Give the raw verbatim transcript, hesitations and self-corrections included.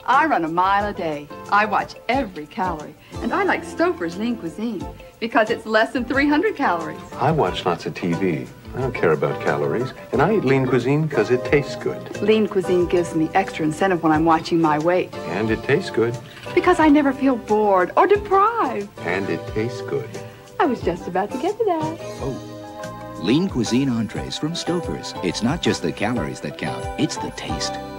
I run a mile a day. I watch every calorie. And I like Stouffer's Lean Cuisine because it's less than three hundred calories. I watch lots of T V. I don't care about calories. And I eat Lean Cuisine because it tastes good. Lean Cuisine gives me extra incentive when I'm watching my weight. And it tastes good. Because I never feel bored or deprived. And it tastes good. I was just about to get to that. Oh. Lean Cuisine entrees from Stouffer's. It's not just the calories that count, it's the taste.